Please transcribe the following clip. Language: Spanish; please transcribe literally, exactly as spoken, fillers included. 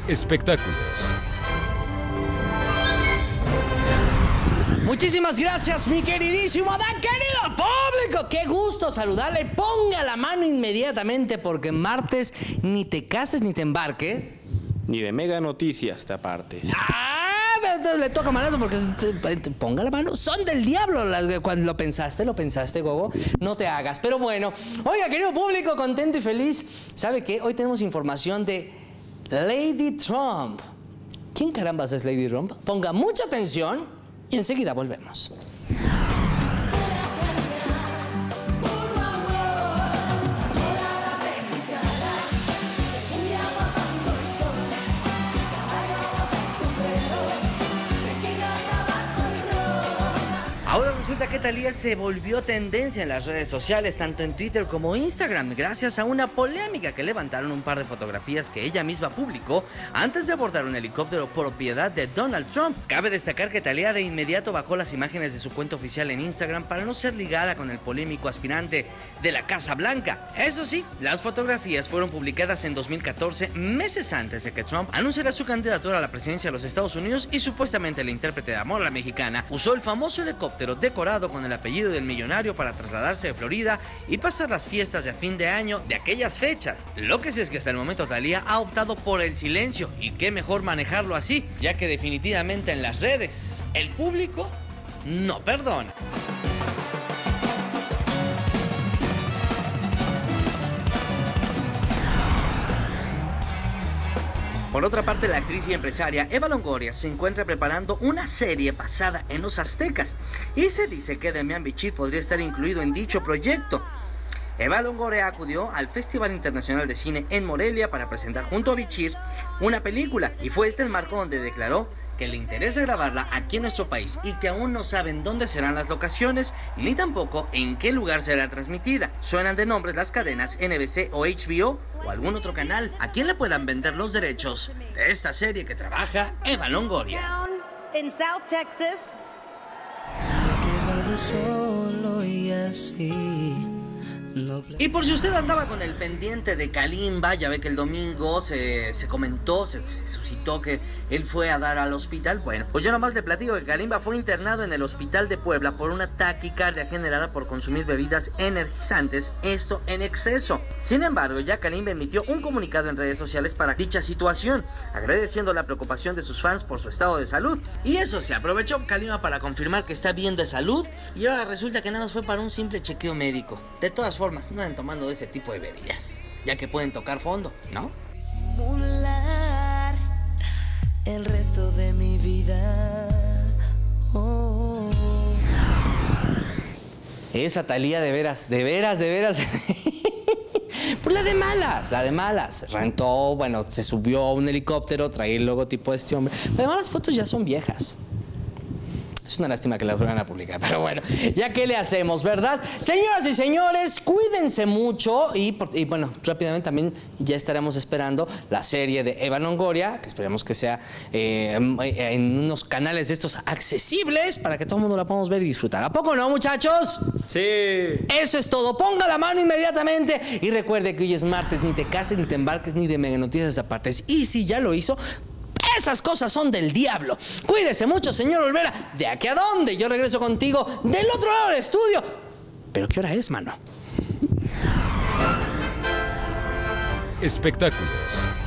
Espectáculos. Muchísimas gracias, mi queridísimo Dan, querido público. Qué gusto saludarle. Ponga la mano inmediatamente porque martes ni te cases ni te embarques. Ni de mega noticias te apartes. Ah, entonces le toca manazo porque ponga la mano. Son del diablo. Cuando lo pensaste, lo pensaste, Gogo. No te hagas. Pero bueno, oiga, querido público, contento y feliz. ¿Sabe qué? Hoy tenemos información de Lady Trump. ¿Quién carambas es Lady Trump? Ponga mucha atención. Y enseguida volvemos. Ahora resulta que Thalía se volvió tendencia en las redes sociales, tanto en Twitter como Instagram, gracias a una polémica que levantaron un par de fotografías que ella misma publicó antes de abordar un helicóptero propiedad de Donald Trump. Cabe destacar que Thalía de inmediato bajó las imágenes de su cuenta oficial en Instagram para no ser ligada con el polémico aspirante de la Casa Blanca. Eso sí, las fotografías fueron publicadas en dos mil catorce, meses antes de que Trump anunciara su candidatura a la presidencia de los Estados Unidos, y supuestamente la intérprete de Amor a la Mexicana usó el famoso helicóptero decorado con el apellido del millonario para trasladarse de Florida y pasar las fiestas de fin de año de aquellas fechas. Lo que sí es que hasta el momento Thalía ha optado por el silencio, y qué mejor manejarlo así, ya que definitivamente en las redes el público no perdona. Por otra parte, la actriz y empresaria Eva Longoria se encuentra preparando una serie basada en los aztecas, y se dice que Demian Bichir podría estar incluido en dicho proyecto. Eva Longoria acudió al Festival Internacional de Cine en Morelia para presentar junto a Bichir una película, y fue este el marco donde declaró que le interesa grabarla aquí en nuestro país y que aún no saben dónde serán las locaciones ni tampoco en qué lugar será transmitida. Suenan de nombres las cadenas N B C o H B O o algún otro canal a quien le puedan vender los derechos de esta serie que trabaja Eva Longoria. En South Texas. Y por si usted andaba con el pendiente de Kalimba, ya ve que el domingo se, se comentó, se, se suscitó que él fue a dar al hospital. Bueno, pues yo nomás le platico que Kalimba fue internado en el hospital de Puebla por una taquicardia generada por consumir bebidas energizantes, esto en exceso. Sin embargo, ya Kalimba emitió un comunicado en redes sociales para dicha situación, agradeciendo la preocupación de sus fans por su estado de salud. Y eso se aprovechó Kalimba para confirmar que está bien de salud, y ahora resulta que nada más fue para un simple chequeo médico. De todas formas, no anden tomando de ese tipo de bebidas, ya que pueden tocar fondo, ¿no? Simular el resto de mi vida. Oh. Esa Thalía de veras, de veras, de veras. Pues la de malas, la de malas. Rentó, bueno, se subió a un helicóptero, traía el logotipo de este hombre. Además, las fotos ya son viejas. Es una lástima que las vuelvan a publicar, pero bueno, ya que le hacemos, ¿verdad? Señoras y señores, cuídense mucho y, y bueno, rápidamente también ya estaremos esperando la serie de Eva Longoria, que esperemos que sea eh, en unos canales de estos accesibles para que todo el mundo la podamos ver y disfrutar. ¿A poco no, muchachos? Sí. Eso es todo. Ponga la mano inmediatamente y recuerde que hoy es martes, ni te cases, ni te embarques, ni de mega noticias de apartes. Y si ya lo hizo, esas cosas son del diablo. Cuídese mucho, señor Olvera. ¿De aquí a dónde? Yo regreso contigo del otro lado del estudio. ¿Pero qué hora es, mano? Espectáculos.